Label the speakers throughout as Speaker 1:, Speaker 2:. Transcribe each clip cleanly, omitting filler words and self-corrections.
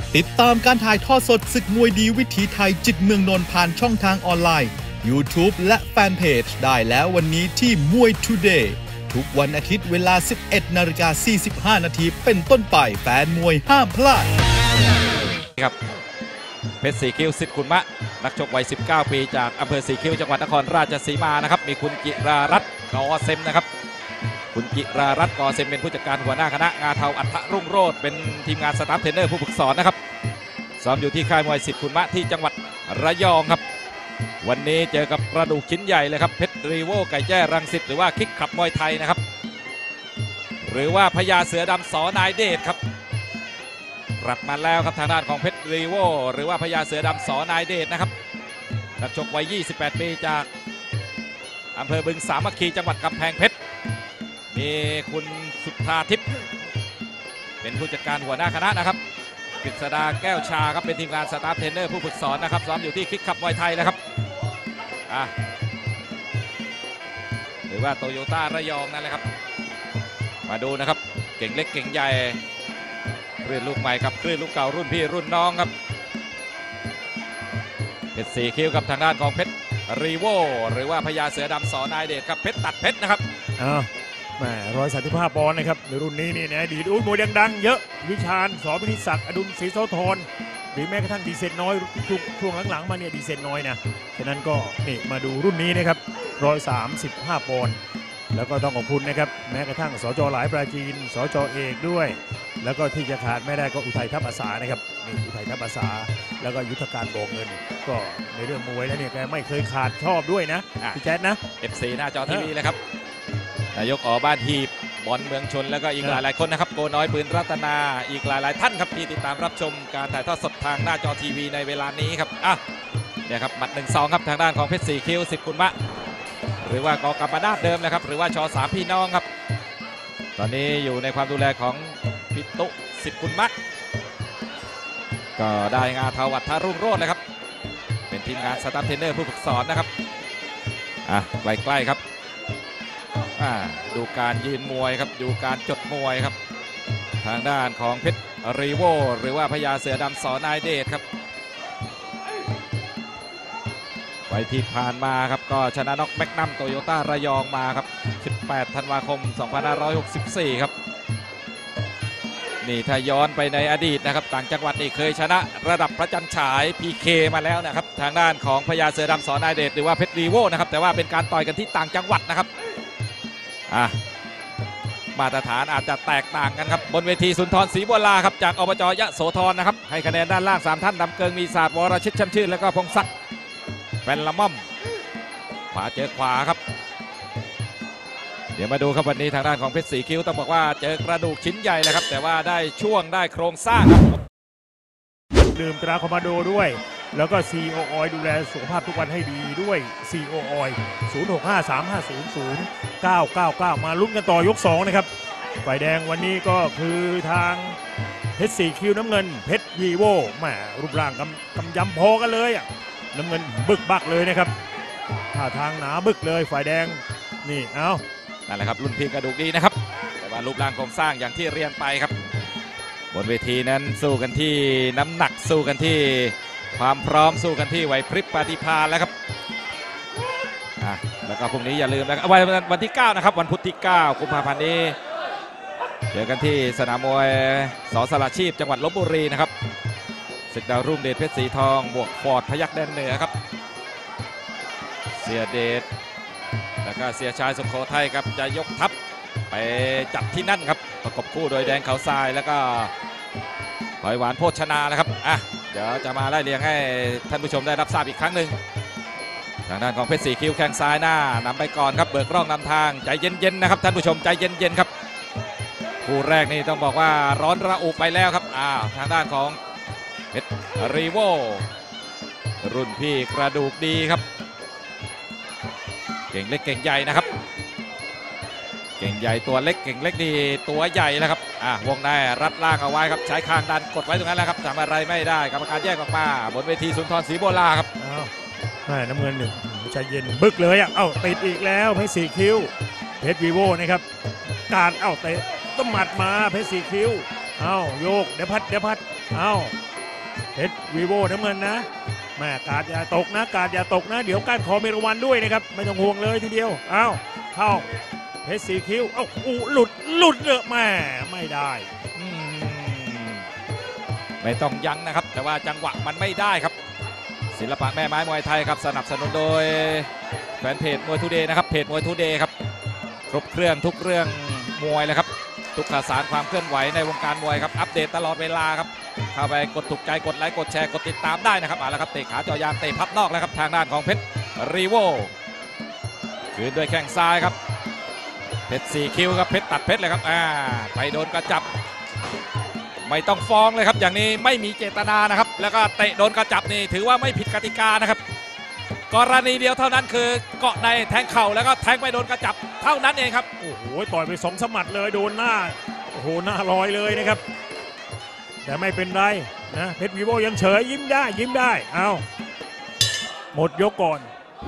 Speaker 1: ติดตามการถ่ายทอดสดศึกมวยดีวิถีไทยจิตเมืองนนท์ผ่านช่องทางออนไลน์ YouTube และแฟนเพจได้แล้ววันนี้ที่มวย Today ทุกวันอาทิตย์เวลา 11:45 นาทีเป็นต้นไปแฟนมวยห้ามพลาด
Speaker 2: ครับเพชรสีคิ้วสิทธิ์ขุนมะนักชกวัย 19 ปีจากอำเภอสีคิ้วจังหวัดนครราชสีมานะครับมีคุณจิรารัตน์กอเซมนะครับคุณจิรารัตน์กอเซมเป็นผู้จัดการหัวหน้าคณะงาเทาอัฏฐรุ่งโรจน์เป็นทีมงานสตาฟเทรนเนอร์ผู้ฝึกสอนนะครับซ้อมอยู่ที่ค่ายมวยสิทธิ์ขุนมะที่จังหวัดระยองครับวันนี้เจอกับกระดูกชิ้นใหญ่เลยครับเพชรรีโวไก่แจ้รังสิตหรือว่าคิกขับมวยไทยนะครับหรือว่าพญาเสือดำสนายเดชครับกลับมาแล้วครับทางด้านของเพชรรีโวหรือว่าพญาเสือดำสนายเดชนะครับนักชกวัย 28 ปีจากอำเภอบึงสามัคคีจังหวัดกำแพงเพชรมีคุณสุทธาทิพย์เป็นผู้จัดการหัวหน้าคณะนะครับกฤษดาแก้วชาครับเป็นทีมงานสตาฟเทรนเนอร์ผู้ฝึกสอนนะครับซ้อมอยู่ที่คิกขับมวยไทยนะครับหรือว่าโตโยต้าระยองนั่นแหละครับมาดูนะครับเก่งเล็กเก่งใหญ่คลื่นลูกใหม่กับคลื่นลูกเก่ารุ่นพี่รุ่นน้องครับเพชรสีคิ้วกับทางด้านของเพชรรีโวหรือว่าพญาเสือดำสนายเดชครับเพชรตัดเพชรนะครับ
Speaker 3: แหม135 ปอนด์นะครับในรุ่นนี้นี่นะดีดมวยดังๆเยอะวิชาญสพินิศักดิ์อดุลศรีโสธรหรือแม้กระทั่งดีเซนน้อยช่วงหลังๆมาเนี่ยดีเซนน้อยนะฉะนั้นก็นี่มาดูรุ่นนี้นะครับ135 ปอนด์แล้วก็ต้องขอบคุณนะครับแม้กระทั่งสจ.หลายปราจีนสจ.เอกด้วยแล้วก็ที่จะขาดไม่ได้ก็อุทัยทัพอาสานะครับนี่อุทัยทัพอาสาแล้วก็ยุทธการบอกเงินก็ในเรื่องมวยแล้วเนี่ยแกไม่เคยขาดชอบด้วยนะพี่แจ๊ดนะ
Speaker 2: FC หน้าจอทีวีเลยครับนายกบ้านฮีบบอลเมืองชนแล้วก็อีกหลายคนนะครับโกน้อยปืนรัตนาอีกหลายท่านครับที่ติดตามรับชมการถ่ายทอดสดทางหน้าจอทีวีในเวลานี้ครับเนี่ยครับหมัด 1-2 ครับทางด้านของเพชรสีคิ้วสิทธิ์ขุนมะหรือว่ากกำปนาทเดิมนะครับหรือว่าช3พี่น้องครับตอนนี้อยู่ในความดูแลของพิตุสิทธิ์ขุนมะก็ได้งาเทาอัฏฐรุ่งโรจน์เลยครับเป็นทีมงานสตาฟเทรนเนอร์ผู้ฝึกสอนนะครับใกล้ๆครับดูการยืนมวยครับดูการจดมวยครับทางด้านของเพชรรีโวหรือว่าพญาเสือดำสนายเดชครับไว้ที่ผ่านมาครับก็ชนะน็อกแมกนัมโตโยต้าระยองมาครับ18 ธันวาคม 2564 ครับนี่ถ้าย้อนไปในอดีตนะครับต่างจังหวัดนี่เคยชนะระดับพระจันทร์ฉาย PK มาแล้วนะครับทางด้านของพญาเสือดำสนายเดชหรือว่าเพชรรีโวนะครับแต่ว่าเป็นการต่อยกันที่ต่างจังหวัดนะครับมาตรฐานอาจจะแตกต่างกันครับบนเวทีสุนทรศรีบัวลาครับจากอบจยโสธรนะครับให้คะแนนด้านล่าง3ท่านดำเกิงมีศาสตร์วรชิตช่ำชื่นแล้วก็พงศักดิ์เป็นละม่อมขวาเจอขวาครับเดี๋ยวมาดูครับวันนี้ทางด้านของเพชรสีคิ้วต้องบอกว่าเจอกระดูกชิ้นใหญ่เลยครับแต่ว่าได้ช่วงได้โครงสร้างครับ
Speaker 3: ดื่มตราคอมมานโดด้วยแล้วก็ CO Oil ดูแลสุขภาพทุกวันให้ดีด้วย CO Oil 0653500999มาลุ้นกันต่อยก2นะครับฝ่ายแดงวันนี้ก็คือทางเพชรสีคิ้วน้ำเงินเพชรวีโวแหมรูปร่างกำยำพอกันเลยน้ำเงินบึกบักเลยนะครับท่าทางหนาบึกเลยฝ่ายแดงนี่
Speaker 2: นั่นแหละครับรุ่นพี่กระดูกดีนะครับแต่ว่ารูปร่างโครงสร้างอย่างที่เรียนไปครับบนเวทีนั้นสู้กันที่น้ำหนักสู้กันที่ความพร้อมสู้กันที่ไหวพริบปฏิภาณแล้วครับแล้วก็พรุ่งนี้อย่าลืมนะครับวันที่9นะครับวันพุธที่9กุมภาพันธ์นี้เจอกันที่สนามมวยส.สระชีพจังหวัดลพบุรีนะครับศึกดาวรุ่งเดชเพชรสีทองบวกฟอร์ดพยัคฆ์แดนเหนือครับเสียเดชแล้วก็เสียชายสุโขทัยครับจะยกทัพไปจัดที่นั่นครับประกบคู่โดยแดงเขาทรายแล้วก็หอยหวานโภชนานะครับเดี๋ยวจะมาไล่เรียงให้ท่านผู้ชมได้รับทราบอีกครั้งหนึ่งทางด้านของเพชรสีคิ้วแข้งซ้ายหน้านำไปก่อนครับเบิกร่องนำทางใจเย็นๆนะครับท่านผู้ชมใจเย็นๆครับคู่แรกนี่ต้องบอกว่าร้อนระอุไปแล้วครับทางด้านของเพชรรีโวรุ่นพี่กระดูกดีครับเก่งเล็กเก่งใหญ่นะครับเก่งใหญ่ตัวเล็กเก่งเล็กดีตัวใหญ่นะครับวงในรัดล่างเอาไว้ครับใช้คางดันกดไว้ตรงนั้นแล้วครับทำอะไรไม่ได้กรรมการแยกออกมาบนเวทีสุนทรศรีบัวลาครับ
Speaker 3: น้ำเงินหนึ่งใจเย็นบึกเลยติดอีกแล้วเพชรสีคิ้วเพชรวีโวนะครับการเตะต้องหมัดมาเพชรสีคิ้วโยกเดี๋ยวพัดเพชรวีโวน้ำเงินนะแม่กาดอย่าตกนะกาดอย่าตกนะเดี๋ยวก้านคอมีรางวัลด้วยนะครับไม่ต้องห่วงเลยทีเดียวอ้าวเข้าเพชรสีคิ้วเอ้าหลุดเลยแม่ไม่ได้
Speaker 2: ไม่ต้องยั้งนะครับแต่ว่าจังหวะมันไม่ได้ครับศิลปะแม่ไม้มวยไทยครับสนับสนุนโดยแฟนเพจมวยทูเดย์นะครับเพจมวยทูเดย์ครับครบเครื่องทุกเรื่องมวยเลยครับทุกข่าวสารความเคลื่อนไหวในวงการมวยครับอัปเดตตลอดเวลาครับเข้าไปกดถูกใจกดไลค์กดแชร์กดติดตามได้นะครับมาแล้วครับเตะขาจ่อยางเตะพับนอกแล้วครับทางด้านของเพชรรีโวคืนด้วยแข้งซ้ายครับเพชร4 คิ้วครับเพชรตัดเพชรเลยครับไปโดนกระจับไม่ต้องฟ้องเลยครับอย่างนี้ไม่มีเจตนานะครับแล้วก็เตะโดนกระจับนี่ถือว่าไม่ผิดกติกานะครับกรณีเดียวเท่านั้นคือเกาะในแทงเข่าแล้วก็แทงไปโดนกระจับเท่านั้นเองครับ
Speaker 3: โอ้โหต่อยไป2 สมัดเลยโดนหน้าโอ้โหหน้าลอยเลยนะครับแต่ไม่เป็นไรนะเพชรวีโวยังเฉยยิ้มได้เอาหมดยกก่อน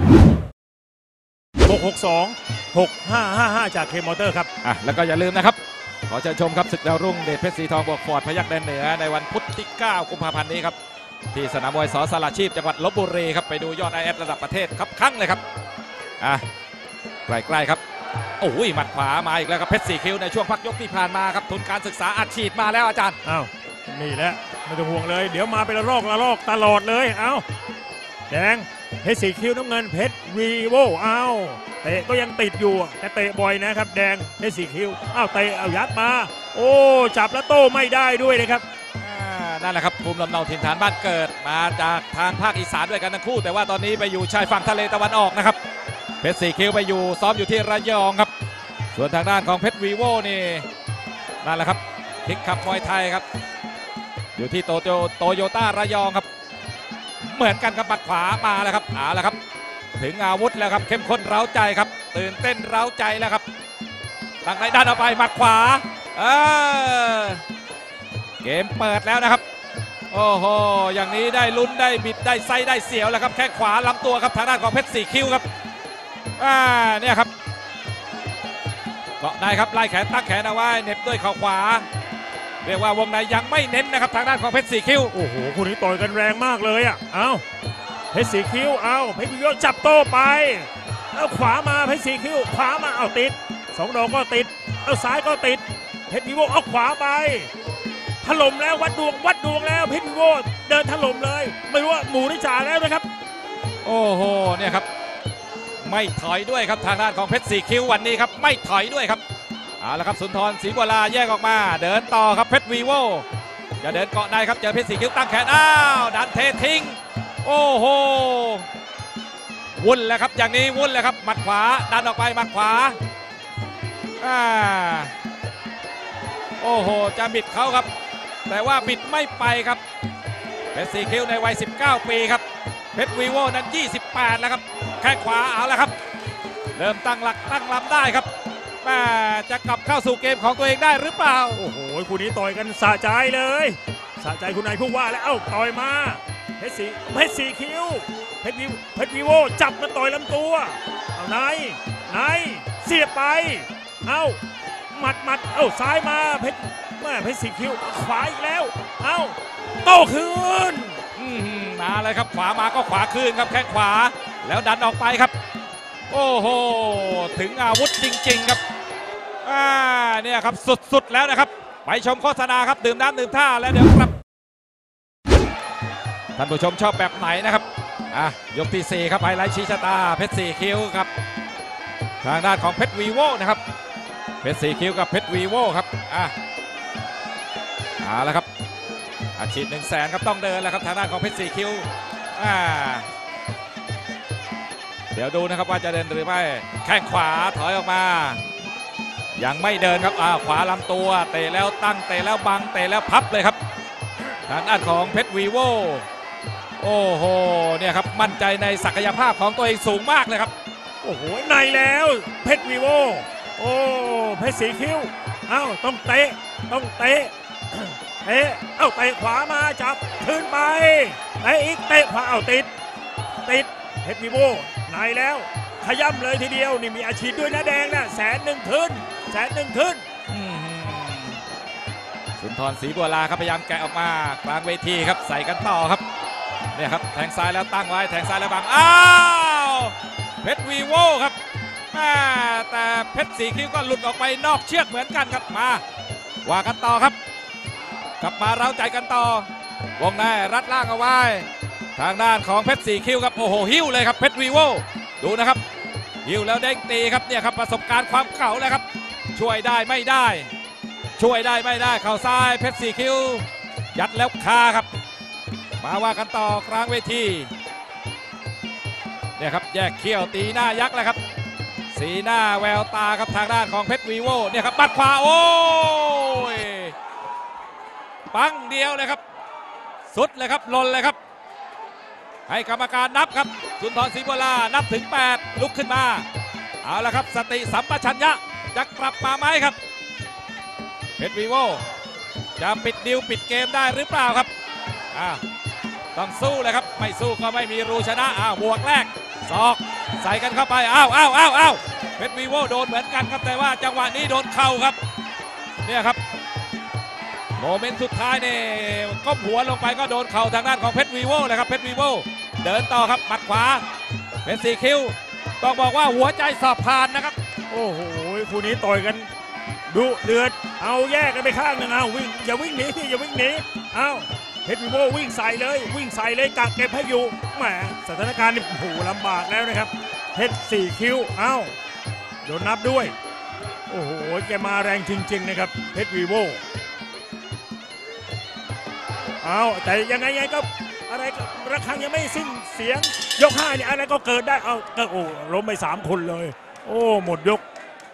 Speaker 3: 662 6555จากเคมอเตอร์ครับ
Speaker 2: แล้วก็อย่าลืมนะครับขอเชิญชมครับศึกดาวรุ่งเดชเพชรสีทองบวกฟอร์ดพยัคฆ์แดนเหนือในวันพุธที่ 9 กุมภาพันธ์นี้ครับที่สนามมวยส.สระชีพจังหวัดลพบุรีครับไปดูยอด IF ระดับประเทศครับครั้งเลยครับใกล้ๆครับโอ้ยหมัดขวามาอีกแล้วครับเพชร4 คิ้วในช่วงพักยกที่ผ่านมาครับทุนการศึกษาอัดฉีดมาแล้วอาจารย์
Speaker 3: นี่แหละไม่ต้องห่วงเลยเดี๋ยวมาเป็นละลอกตลอดเลยแดงเพชร4 คิ้วน้ำเงินเพชรวีโวเตะก็ยังติดอยู่แต่เตะบ่อยนะครับแดงเพชร4 คิ้วเตะยัดมาโอ้จับแล้วโต้ไม่ได้ด้วยนะครับ
Speaker 2: นั่นแหละครับภูมิลำเนาถิ่นฐานบ้านเกิดมาจากทางภาคอีสานด้วยกันทั้งคู่แต่ว่าตอนนี้ไปอยู่ชายฝั่งทะเลตะวันออกนะครับเพชร4 คิ้วไปอยู่ซ้อมอยู่ที่ระยองครับส่วนทางด้านของเพชรวีโวนี่นั่นแหละครับพลิกขับมวยไทยครับอยู่ที่โตโยต้าระยองครับเหมือนกันกับปัดขวามาแล้วครับแล้วครับถึงอาวุธแล้วครับเข้มข้นเร้าใจครับตื่นเต้นเร้าใจแล้วครับตั้งในด้านเอาไปหมัดขวาเกมเปิดแล้วนะครับโอ้โหอย่างนี้ได้ลุ้นได้บิดได้ไส้ได้เสียวแล้วครับแข้งขวาลำตัวครับทางด้านของเพชร4 คิ้วครับเนี่ยครับเกาะได้ครับไล่แขนตั้งแขนเอาไว้เน็บด้วยเข่าขวาเรียกว่าวงในยังไม่เน้นนะครับทางด้านของเพชร4 คิ้ว
Speaker 3: โอ้โหคู่นี้ต่อยกันแรงมากเลยเพชร4 คิ้วเพชรวีโวจับโต้ไปขวามาเพชร4 คิ้วขวามาติด2 ดอกก็ติดซ้ายก็ติดเพชรวีโวขวาไปถล่มแล้ววัดดวงแล้วเพชรวีโวเดินถล่มเลยไม่รู้ว่าหมูนิจ่าแล้วนะครับ
Speaker 2: โอ้โหเนี่ยครับไม่ถอยด้วยครับทางด้านของเพชร4 คิ้ววันนี้ครับไม่ถอยด้วยครับแล้วครับสุนทรศรีบัวลาแยกออกมาเดินต่อครับเพชรวีโวจะเดินเกาะได้ครับเจอเพชร4 คิ้วตั้งแขนดันเททิ้งโอ้โหวุ่นแล้วครับอย่างนี้วุ่นแล้วครับหมัดขวาดันออกไปหมัดขวาโอ้โหจะบิดเขาครับแต่ว่าบิดไม่ไปครับเพชร4 คิ้วในวัย19 ปีครับเพชรวีโวนั้น28แล้วครับแข้งขวาแล้วครับเริ่มตั้งหลักตั้งลำได้ครับจะกลับเข้าสู่เกมของตัวเองได้หรือเปล่า
Speaker 3: โอ้โหคู่นี้ต่อยกันสะใจเลยสะใจคุณนายผู้ว่าแล้วต่อยมาเพชร4 คิ้วเพชรวีโวจับมาต่อยลำตัวไหนเสียบไปหมัดซ้ายมาเพชร4 คิ้วขวาอีกแล้วโต้คืน
Speaker 2: มาเลยครับขวามาก็ขวาคืนครับแข้งขวาแล้วดันออกไปครับโอ้โหถึงอาวุธจริงๆครับเนี่ยครับสุดๆแล้วนะครับไปชมโฆษณาครับดื่มน้ำดื่มท่าแล้วเดี๋ยวครับท่านผู้ชมชอบแบบไหนนะครับยกที่4ครับไฮไลท์ชี้ชะตาเพชร4 คิ้วครับทางด้านของเพชรวีโวนะครับเพชร4 คิ้วกับเพชรวีโวครับแล้วครับอาชีพ100,000ครับต้องเดินแล้วครับทางด้านของเพชร4 คิ้วเดี๋ยวดูนะครับว่าจะเดินหรือไม่แข้งขวาถอยออกมายังไม่เดินครับขวาลำตัวเตะแล้วตั้งเตะแล้วบังเตะแล้วพับเลยครับทางด้านของเพชรวีโวโอ้โหเนี่ยครับมั่นใจในศักยภาพของตัวเองสูงมากเลยครับ
Speaker 3: โอ้โหในแล้วเพชรวีโวเพชร4 คิ้วต้องเตะเตะขวามาจับคืนไปอีกเตะขวาติดเพชรวีโวในแล้วขย่ำเลยทีเดียวนี่มีอาชีพด้วยนะแดงนะ100,000 ขึ้น
Speaker 2: สุนทรศรีบัวลาครับพยายามแกะออกมากลางเวทีครับใส่กันต่อครับเนี่ยครับแทงซ้ายแล้วตั้งไว้แทงซ้ายแล้วบังอ้าวเพชรวีโวครับแต่เพชรสีคิ้วก็หลุดออกไปนอกเชือกเหมือนกันครับมาว่ากันต่อครับกลับมาเร้าใจกันต่อวงในรัดล่างเอาไว้ทางด้านของเพชรสีคิ้วครับโอ้โหหิ้วเลยครับเพชรวีโวดูนะครับหิ้วแล้วเด้งตีครับเนี่ยครับประสบการณ์ความเก่าแล้วครับช่วยได้ไม่ได้ช่วยได้ไม่ได้เข่าซ้ายเพชรสีคิ้วยัดแล้วคาครับมาว่ากันต่อกลางเวทีเนี่ยครับแยกเขี้ยวตีหน้ายักษ์แล้วครับสีหน้าแววตาครับทางด้านของเพชรวีโวเนี่ยครับปัดขวาโอ้ยปังเดียวเลยครับสุดเลยครับหล่นเลยครับให้กรรมการนับครับสุนทรศรีบัวลานับถึง8ลุกขึ้นมาเอาละครับสติสัมปชัญญะจะกลับมาไหมครับเพชรวีโวจะปิดดิวปิดเกมได้หรือเปล่าครับต้องสู้เลยครับไม่สู้ก็ไม่มีรูชนะบวกแรกศอกใส่กันเข้าไปเพชรวีโวโดนเหมือนกันครับแต่ว่าจังหวะนี้โดนเข่าครับเนี่ยครับโมเมนต์สุดท้ายเนี่ยก้มหัวลงไปก็โดนเข่าทางด้านของเพชรวีโวเลยครับเพชรวีโวเดินต่อครับหมัดขวาเพชรสีคิ้วต้องบอกว่าหัวใจสอบผ่านนะครับ
Speaker 3: โอ้โหคู่นี้ต่อยกันดุเดือดเอาแยกกันไปข้างหนึ่งวิ่งอย่าวิ่งหนีพี่อย่าวิ่งหนีเพชรวีโววิ่งใส่เลยกักเก็บให้อยู่แหมสถานการณ์นี่โอ้โหลำบากแล้วนะครับเพชรสีคิ้วโดนนับด้วยโอ้โหแกมาแรงจริงๆนะครับเพชรวีโวแต่ยังไงก็อะไรระฆังยังไม่สิ้นเสียงยก5เนี่ยอะไรก็เกิดได้ก็โอ้ล้มไป3คนเลยโอ้หมดยก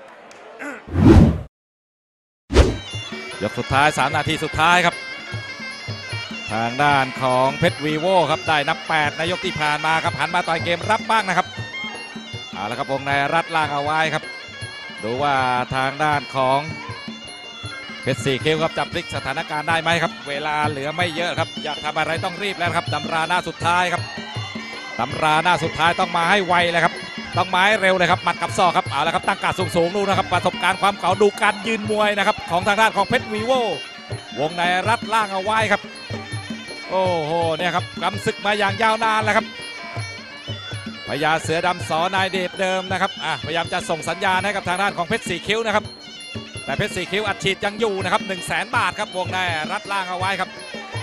Speaker 2: สุดท้าย3นาทีสุดท้ายครับทางด้านของเพชรวีโวครับได้นับ8ในยกที่ผ่านมาครับหันมาต่อยเกมรับบ้างนะครับเอาละครับวงในรัดล่างเอาไว้ครับดูว่าทางด้านของเพชรสีคิ้วครับจะพลิกสถานการณ์ได้ไหมครับเวลาเหลือไม่เยอะครับอยากทำอะไรต้องรีบแล้วครับตำราหน้าสุดท้ายครับตำราหน้าสุดท้ายต้องมาให้ไวเลยครับต้องมาให้เร็วเลยครับหมัดกับศอกครับเอาละครับตั้งการสูงๆดูนะครับประสบการณ์ความเก่าดูการยืนมวยนะครับของทางด้านของเพชรวีโววงในรัดล่างเอาไว้ครับโอ้โหเนี่ยครับกำศึกมาอย่างยาวนานแล้วครับพญาเสือดำสนายเดชเดิมนะครับพยายามจะส่งสัญญาณให้กับทางด้านของเพชรสีคิ้วนะครับแต่เพชรสีคิ้วอัดฉีดยังอยู่นะครับ100,000 บาทครับวงในรัดล่างเอาไว้ครับ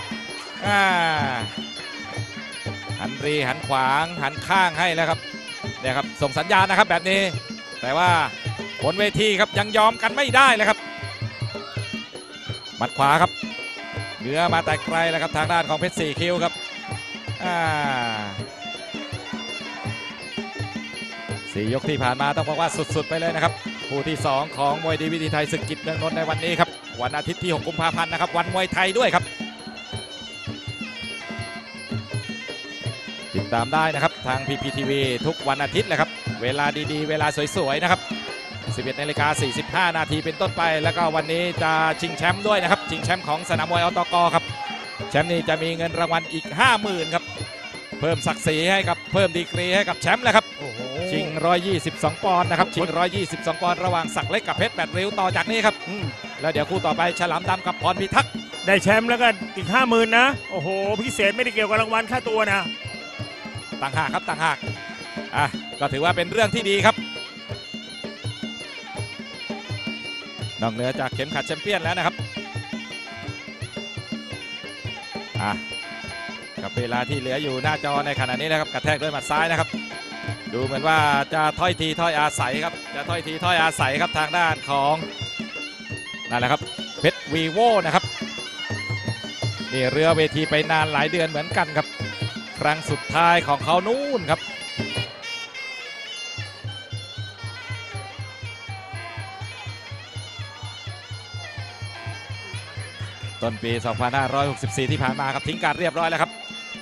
Speaker 2: หันรีหันขวางหันข้างให้แล้วครับเนี่ยครับส่งสัญญาณนะครับแบบนี้แต่ว่าบนเวทีครับยังยอมกันไม่ได้เลยครับหมัดขวาครับเนื้อมาแต่ไกลแล้วครับทางด้านของเพชรสีคิ้วครับ4 ยกที่ผ่านมาต้องบอกว่าสุดๆไปเลยนะครับคู่ที่2ของมวยดีวิถีไทยศึกกิจเมืองนนท์ในวันนี้ครับวันอาทิตย์ที่6 กุมภาพันธ์นะครับวันมวยไทยด้วยครับติดตามได้นะครับทาง PPTV ทุกวันอาทิตย์เลยครับเวลาดีๆเวลาสวยๆนะครับ11:45 นาทีเป็นต้นไปแล้วก็วันนี้จะชิงแชมป์ด้วยนะครับชิงแชมป์ของสนามมวยอตกครับแชมป์นี้จะมีเงินรางวัลอีก 50,000 ครับเพิ่มศักดิ์ศรีให้กับเพิ่มดีกรีให้กับแชมป์เลยครับชิง122 ปอนด์นะครับชิง122 ปอนด์ระหว่างศักดิ์เล็กกับเพชร8 ริ้วต่อจากนี้ครับแล้วเดี๋ยวคู่ต่อไปฉลามดำกับพรพิทักษ์
Speaker 3: ได้แชมป์แล้วก็อีก 50,000 นะโอ้โหพิเศษไม่ได้เกี่ยวกับรางวัลค่าตัวนะ
Speaker 2: ต่างหากครับต่างหากก็ถือว่าเป็นเรื่องที่ดีครับนอกเหนือจากเข็มขัดแชมเปี้ยนแล้วนะครับกับเวลาที่เหลืออยู่หน้าจอในขณะนี้นะครับกระแทกด้วยหมัดซ้ายนะครับดูเหมือนว่าจะถ้อยทีถ้อยอาศัยครับจะถ้อยทีถ้อยอาศัยครับทางด้านของนั่นแหละครับเพชรวีโวนะครับนี่เรือเวทีไปนานหลายเดือนเหมือนกันครับครั้งสุดท้ายของเขานู่นครับต้นปี 2564 ที่ผ่านมาครับทิ้งการเรียบร้อยแล้วครับ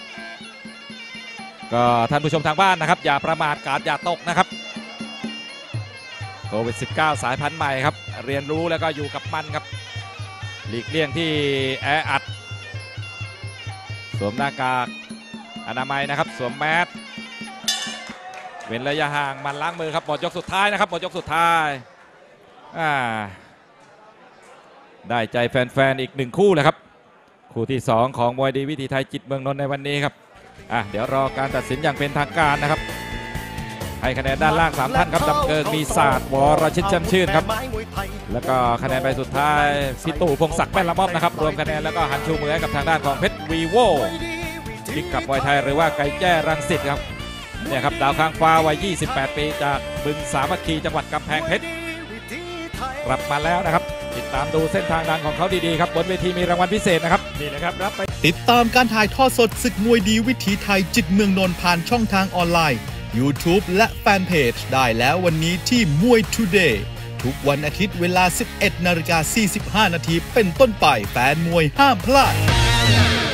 Speaker 2: ก็ท่านผู้ชมทางบ้านนะครับอย่าประมาทกาดอย่าตกนะครับโควิด -19 สายพันธุ์ใหม่ครับเรียนรู้แล้วก็อยู่กับมันครับหลีกเลี่ยงที่แออัดสวมหน้ากากอนามัยนะครับสวมแมสเว้นระยะห่างมันล้างมือครับหมดยกสุดท้ายนะครับหมดยกสุดท้ายได้ใจแฟนๆอีก1คู่เลยครับคู่ที่2ของมวยดีวิถีไทยจิตเมืองนนท์ในวันนี้ครับเดี๋ยวรอการตัดสินอย่างเป็นทางการนะครับให้คะแนนด้านล่าง3ท่านครับดำเกิงมีศาสตร์วรชิตแจ่มชื่นครับแล้วก็คะแนนใบสุดท้ายพี่ตู่พงศักดิ์แป้นละม่อมนะครับรวมคะแนนแล้วก็หันชูมือให้กับทางด้านของเพชรวีโวพิกัดมวยไทยหรือว่าไก่แจ้รังสิตครับเนี่ยครับดาวค้างฟ้าวัย28 ปีจากบึงสามัคคีจังหวัดกำแพงเพชรกลับมาแล้วนะครับติดตามดูเส้นทางดังของเขาดีๆครับบนเวทีมีรางวัลพิเศษนะครับ
Speaker 3: นี่นะครับรับไป
Speaker 1: ติดตามการถ่ายทอดสดศึกมวยดีวิถีไทยจิตเมืองนนท์ผ่านช่องทางออนไลน์ YouTube และแฟนเพจได้แล้ววันนี้ที่มวย Today ทุกวันอาทิตย์เวลา 11:45 น.เป็นต้นไปแฟนมวยห้ามพลาด